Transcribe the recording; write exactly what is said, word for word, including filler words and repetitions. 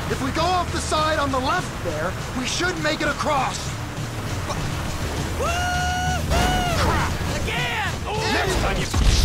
If we go off the side on the left there, we should make it across. Crap! Again! Next time you...